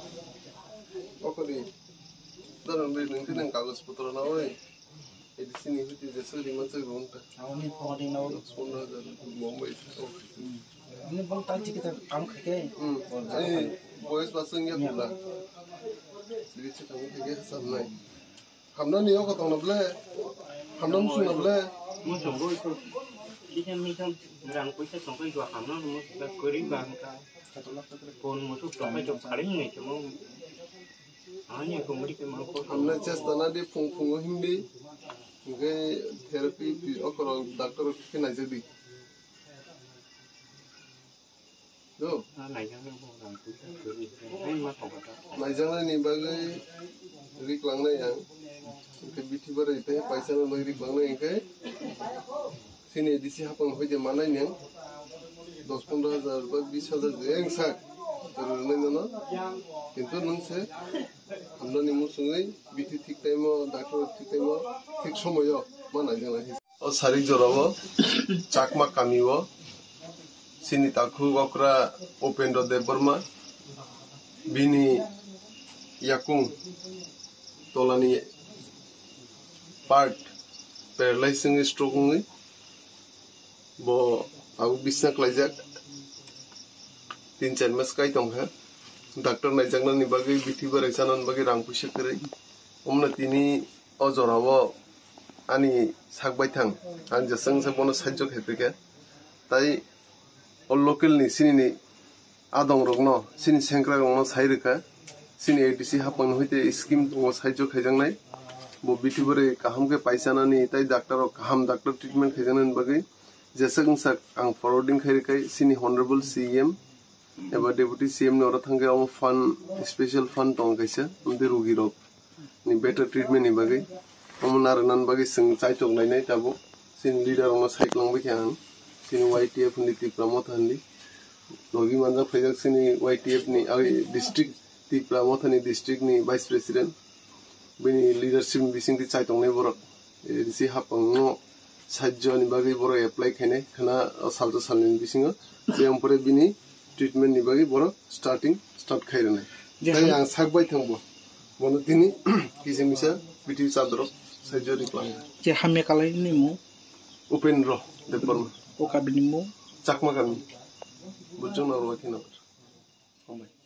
Oke di, dalam beri nanti neng kagus putra nawai, edisi ini itu jasa lima cekung ta. Ini pengadilan nawai. 10,000 Bombay. Ini bang tadi kita angkat ke. Ini boys pasangnya pula. Jadi cekung tiga sampai. Hamdan ni aku tahu nabla, hamdan musuh nabla. Musuh boy itu, kita misal orang puasa sampai dua hamdan musuh kering bangka. Pon musuh sampai jauh paling ni cuma. Hanya kemudian kemampuan. Hamdan cesta nadi pung hindi. Mungkin terapi okor dokter kena jadi. Do. Najang ni bagai riklang na yang. Mungkin biti baru itu paisa na bagai riklang na yang ke. Sini edisi hapang hoje mana yang 10-15,000 rupiah 20,000 yang sak. Terus nana. কিন্তু নংসে আমদানি মুসুঙै বিটি ঠিক time doctor ঠিক time ঠিক সময় মানা জানা ও সারিক জরাব চাকমা কামিব সিনি তাখু গকরা উপেন্দ্র দেববর্মা বিনি ইয়াকুং তলানি পার্ট প্যারালাইজিং স্ট্রোকङै ब आगु बिसना क्लाइजाक 3-4 मास काई दंहा Doctor najangna ni bagai biti beresanan bagai rangpu sekere. Omna tini ojораво ani sakbai thang an jasang sabono sajjok hepeke. Tai ol local ni sini ni adong rogno sini sengkra rogno saireka sini ADC hapang hoite scheme tongo sajjok hejangnai. Bo biti bere kahamke paisana ni tai doctor kaham doctor treatment hejangan bagai jasang sak ang forwarding khairekai sini honorable CM एबा deputy CM ने औरत हंगे हम fun special fun Tong कैसे उनके रोगी रोग नि better treatment नि बगे हम नारनन बगे सिंग चाइ टोंग नै नै ताबो सिन लीडर हम साइक लंग बे खान सिन YTF नि ति प्रमोट हनली लोगी मानजा फैजक सिन YTF नि डिस्ट्रिक्ट ति प्रमोट नि डिस्ट्रिक्ट नि वाइस प्रेसिडेंट बिनि लीडरशिप बिसिंग ति चाइ टोंग नै बरक एदिसि हापंगो साज्य नि बगे बरो एप्लाई खाने खाना सालजो सालनि बिसिंग बेमपरे बिनि treatment ni bagi boro start khairane tai ang sakbai thangbo bono tini kisimisa biti sadro surgery plan je hamme kalai ni mu Upendra Debbarma o kabini mu Chakhuma kami bujung na ro thina